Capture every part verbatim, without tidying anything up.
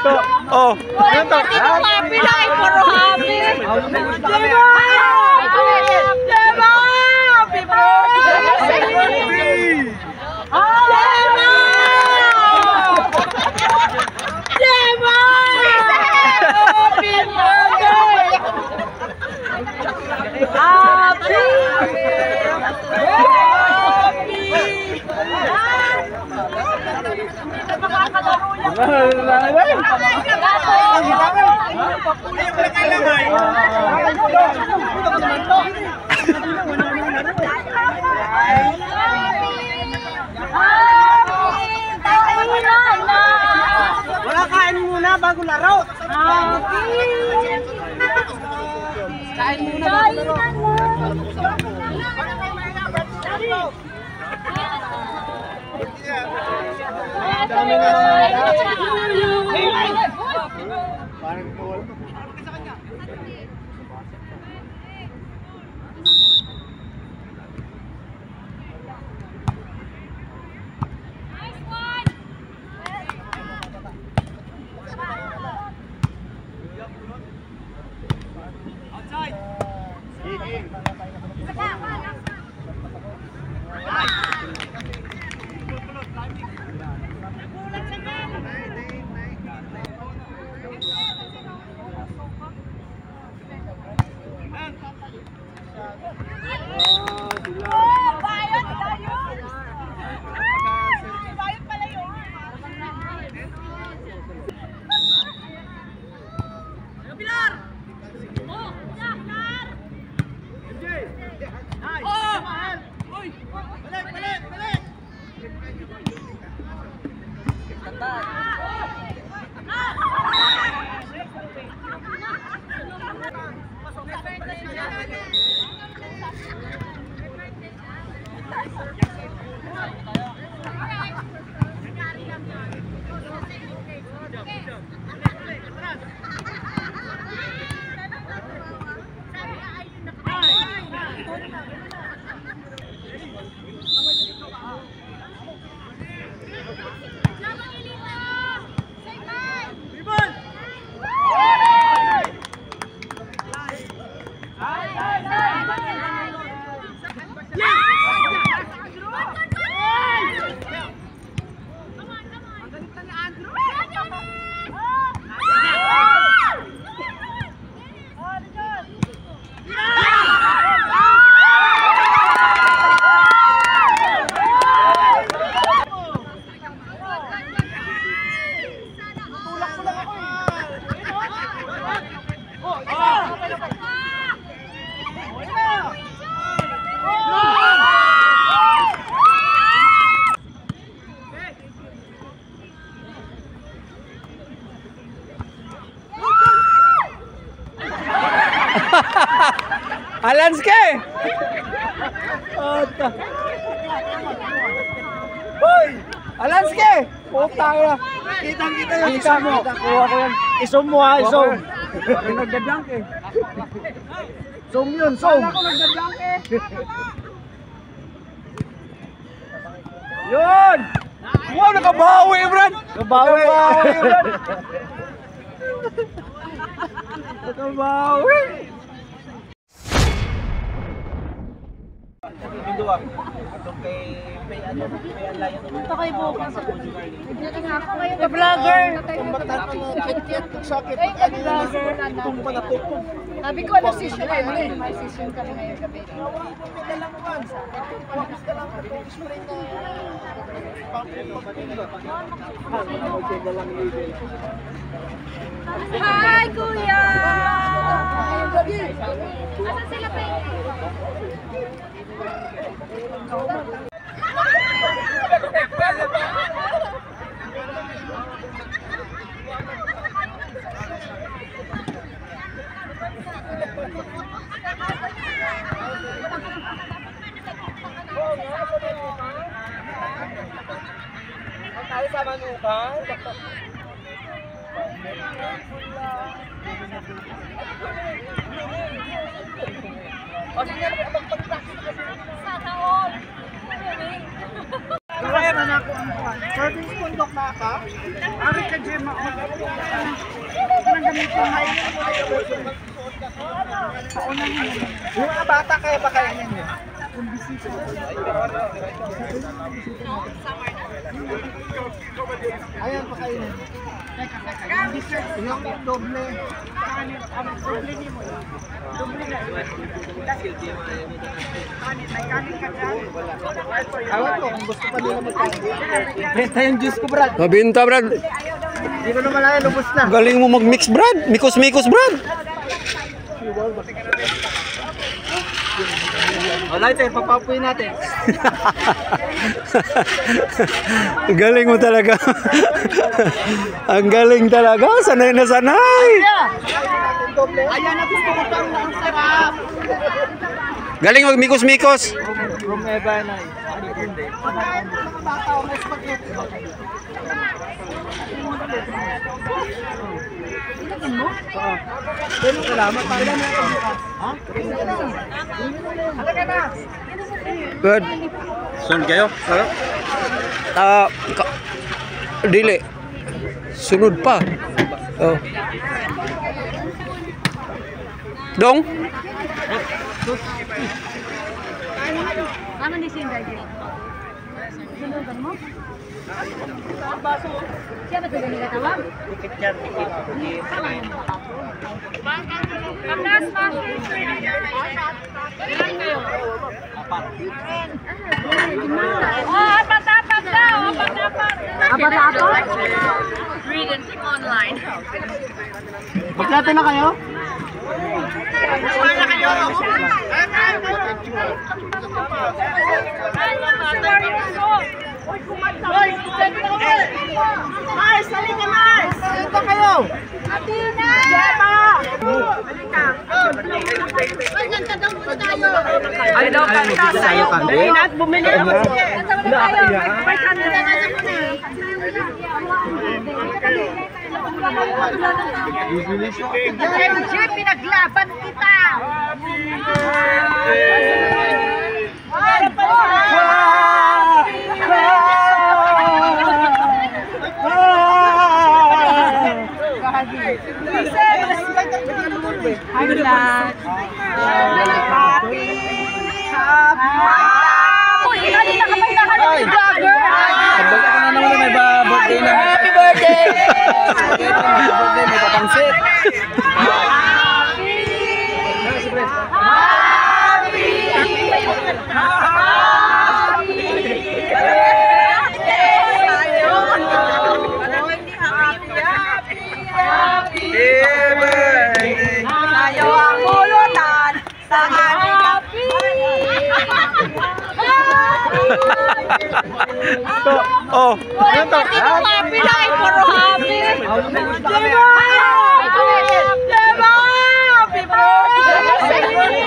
Oh. Ano to? Happy lang, puro happy. Diba? Diba? Happy birthday! Diba? Happy birthday! Happy! Wala, kain muna bago laro. Kain muna bago laro. Alanske! Hoy! Alanske! Puta ka! Kitang-kita yung Kita mo! Kuha ko yan. Isom mo ha, isom. Bakit nagdadyank eh? Som yun, som. Wala ko nagdadyank eh! Yun! Wow, nakabawi, Brad! Kabawi. Nakabawi, Brad! Nakabawi! Ito kayo bukas. Nagdating ako ngayon. Ka-vlogger. Sakit. Ka-vlogger. Tumpa na tupo. Sabi ko, ano session eh. May session kami ngayon gabi. Hi, Kuya! Asan sila, Pe? Tayo sa manukan. O sige, magpag-practice kasi. Sana all. Kaya na Serving bundok na ka? Ari ka, Gemma. Anong gamitin mo? Yung mga bata kaya ba kaya yan yun? Ayan pa kayo. Yung doble. Awan ko kung gusto pa nila mag-benta. Benta yung juice ko, Brad. Mabinta, Brad. Hindi ko naman ayan, lubos na. Galing mo mag-mix, Brad. Mikos-mikos, Brad. Wala ito, papapuin natin. Galing mo talaga. Ang galing talaga. Sanay na sanay. Ayan na gusto ko pang ang sarap. Galing mag-mikos-mikos. Rumeba na eh. Pagkain mo mga bata o may spaghetti. Ilagin mo? Oo. Pero salamat. Ilan na ito? Ha? Halika na. Good. Sunod kayo? Ah, ka- dili. Sunod pa. Oh. Dong? Ano ni Sinday dito? Sinugan mo? Siya ba ito ganyan katawag? Tikit yan, tikit. Pagkas, Mashi! Ilan kayo? Apat. Oh, apat-apat daw! Apat-apat! Apat-apat? Read and online. Magkate na kayo? Wala kayo! Uy, kumanta! Uy, Mars! Halika, Mars! Halika kayo! Atina! Jema! Halika! Uy, ganda daw muna tayo! Ay, daw kanta sa'yo ka. Inat, bumili ako. Ganda muna tayo! May kanta na nga muna! M J, pinaglaban kita! Ano lang? Happy! Uy, hindi na kapag nakalit ni vlogger! Sabag ako na naman may birthday na. Happy birthday! Happy birthday, may papangsit. Tayo ang pulutan sa happy! Oh. Ano to? Happy na eh, puro happy! Diba? Diba? Happy birthday!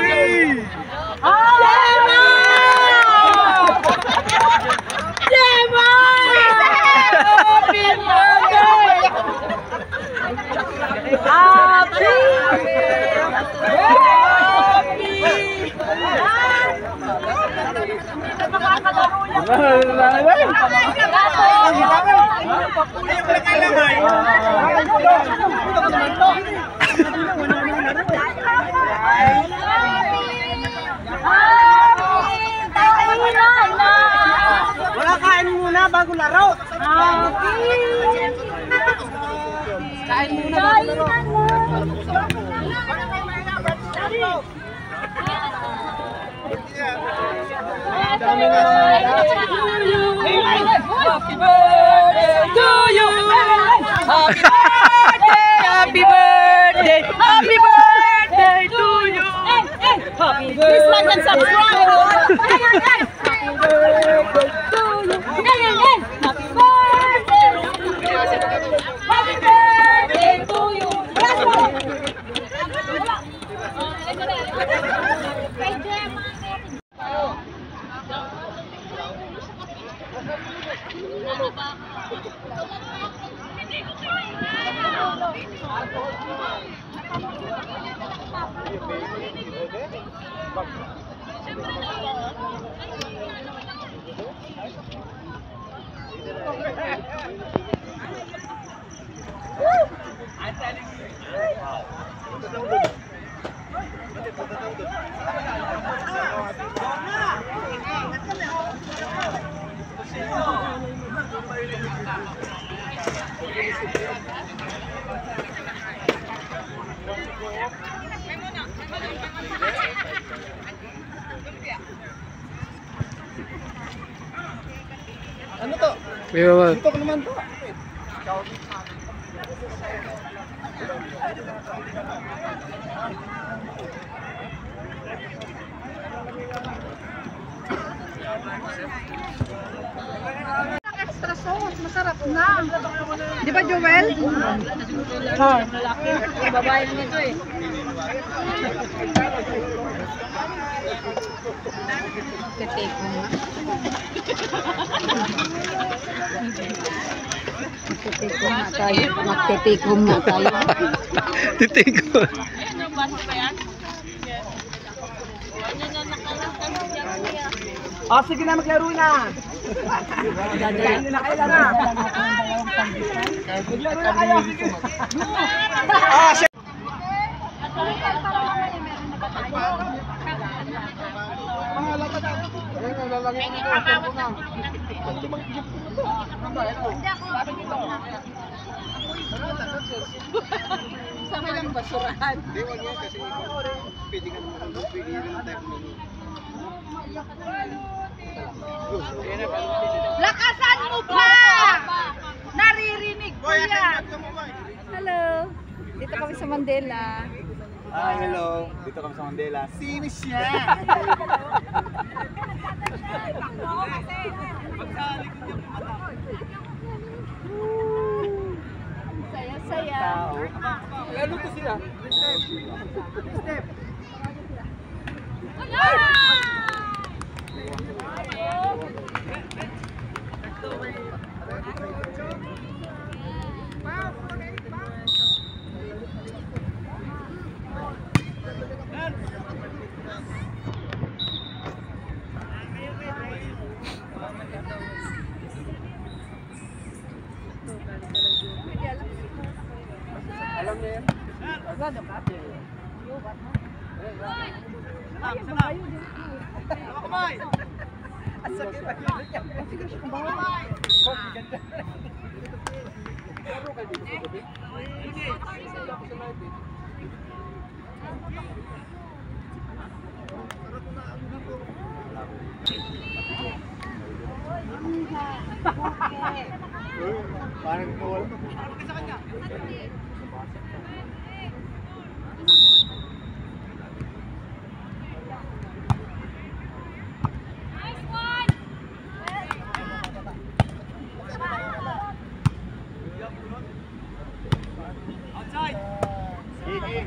Diba? Diba? Happy birthday! Happy! Wala, kain muna bago laro. Kain muna bago laro. Happy birthday to you. Happy birthday, happy birthday, happy birthday to you. Happy birthday. Please like and subscribe. Happy birthday to you. Happy birthday. Happy birthday to you. Kay Gemma. Ano to? May Dito ko naman to. Extra sauce, masarap na. Di ba, Joel? Oo. Yung babae nito eh. Magte-take home na. Magte-take home na tayo. Magte-take home na tayo. Titig ko. Ah, sige na, maglaro na. Maglaro na kayo na. Maglaro na kayo. Ah, sige. Sama ng basurahan. Lakasan mo pa! Naririnig ko yan! Hello! Dito kami sa Mandela. Ah, hello. Dito kami sa Mandela. Sino siya? Saya-saya. Lalo to sila. Step. Alam niya yan? Agad ang kate. Kamay! Ang sakit na yun. Kamay! Laro ka dito sa gabi? Hindi. Sila ko sa night eh. Parang nawala. Parang sa kanya. Outside. Giging.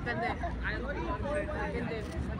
Depende. Ayaw ko ito. Depende.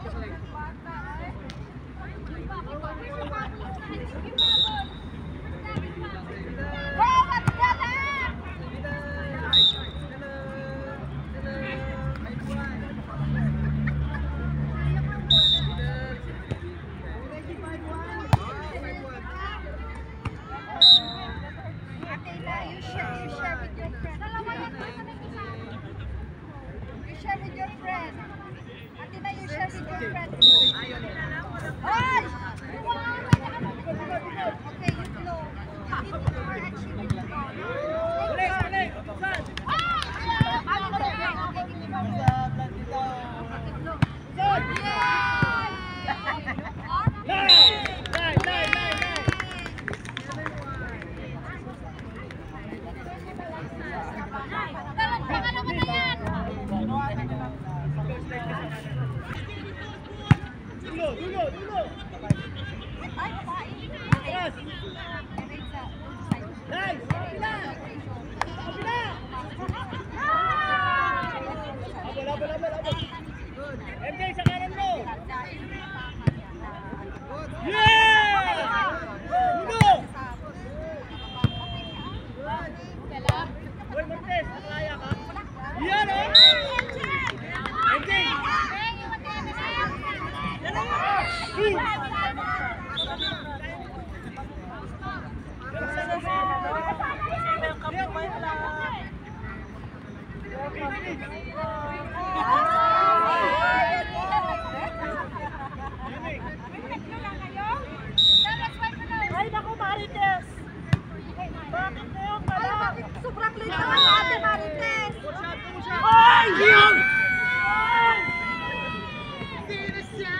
Ay, naku, Marites! Bakit na yun pala? Sobrang late naman natin, Marites! Ay! Yun! Ay! Sino siya?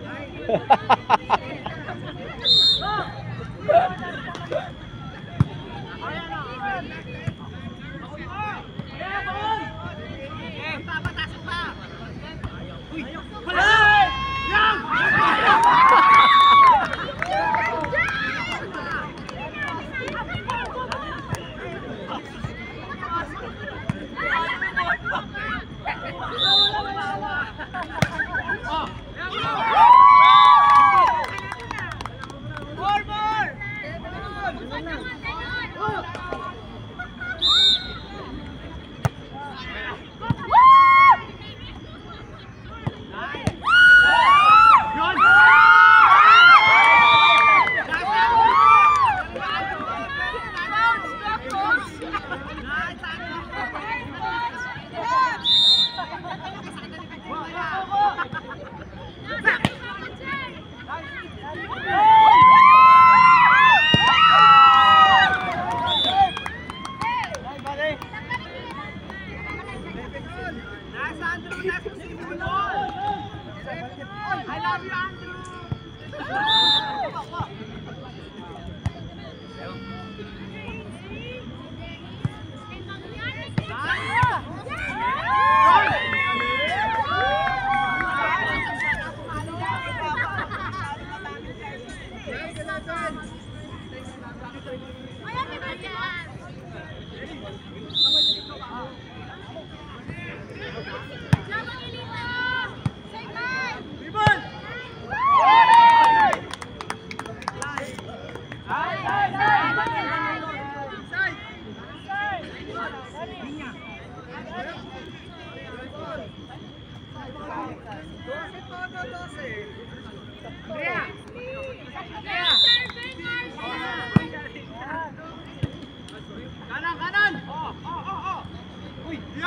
Kanan, kanan! Oh, oh, oh, oh! Uy! Yan!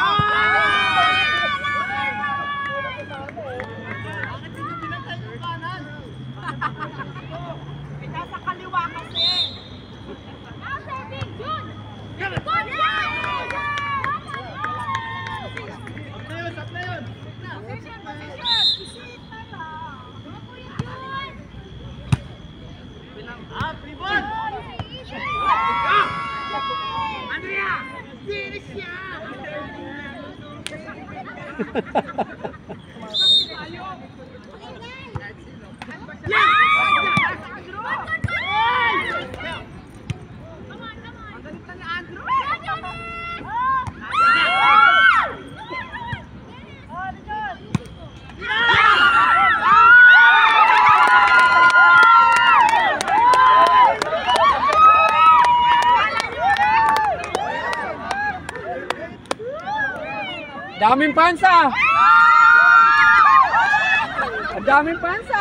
Bakit hindi pinatay yung kanan? Nasa kaliwa kasi. Nasa big Jun! Good one! Sap na yun, sap na yun! Position, position! Up, ribon! Andrea! Sino siya? Daming pansa! Ang daming pansa!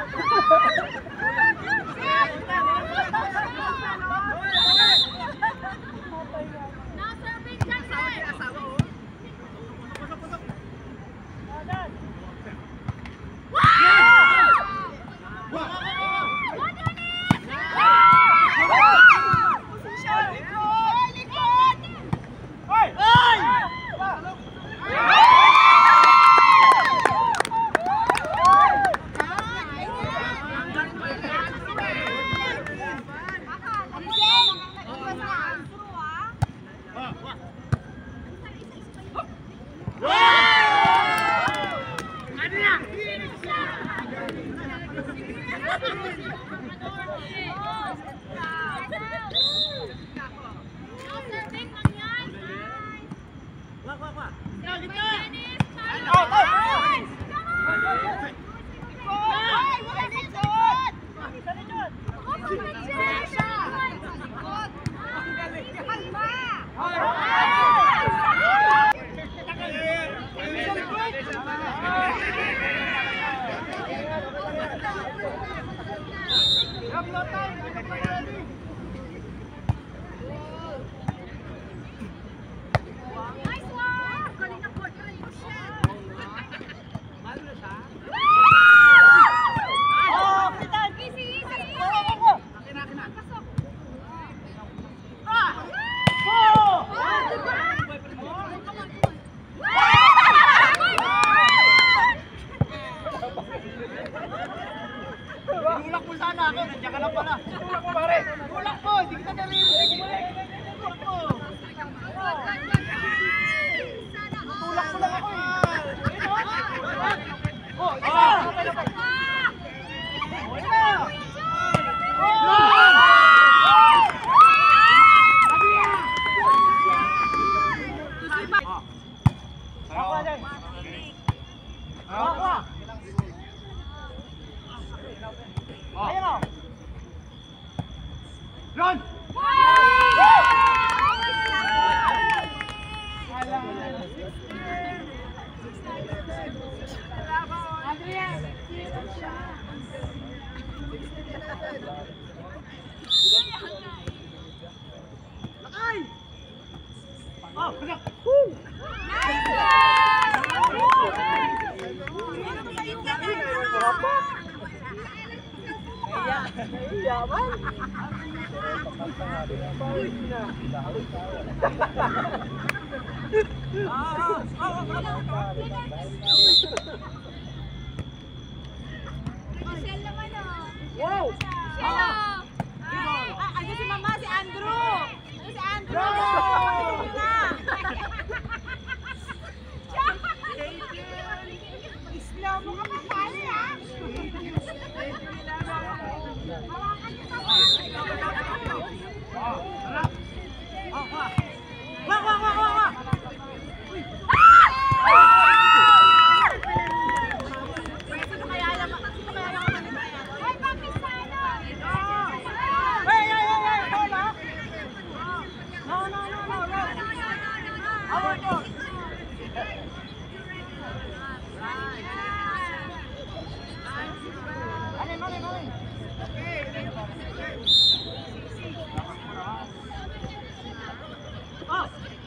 Tulak mo sana ako, nandiyan ka lang pala. Tulak mo pare. Tulak mo, hindi kita narinig. Tulak mo. Tulak mo lang ako eh. Oh, ito. Run! Lakay! Oh, kagak! Woo! Yaman! Michelle naman oh. Wow! Hello. Ah, ano si Mama, si Andrew. Ano si Andrew? Slow mo ka pa pala ha. Hawakan niyo pa. Wah, wah, wah, wah, wah! Sino kaya alam? Sino kaya alam? Ay, Pakistano! Hey, hey, hey, hey! Bola! No, no, no, no, no! Away ko! Mali, mali, mali! Oh!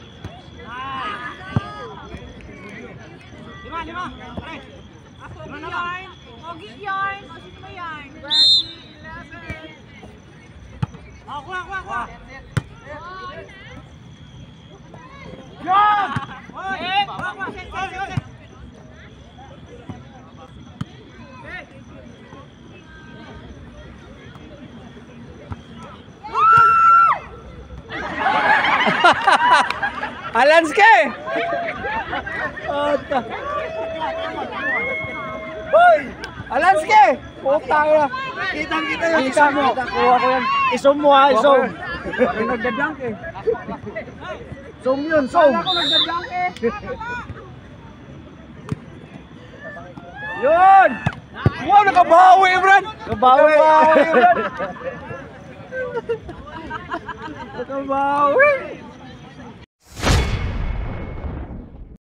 Lima, lima! Pare! Pogi yarn! Pogi yarn! O, sino ba yarn? Oh, kuha, kuha, kuha! Yan! Oy! Kuha, kuha! Oy, oy! Alanske! Hoy! Alanske! Puta ka! Kitang kita yung Kita mo! Kuha ko yan. Isom mo ha, isom! Ay, nagdadunk eh. Som yun, som! Kala ko nagdadunk eh. Yun! Wow, nakabawi, Brad! Kabawi! Nakabawi, Brad! Nakabawi!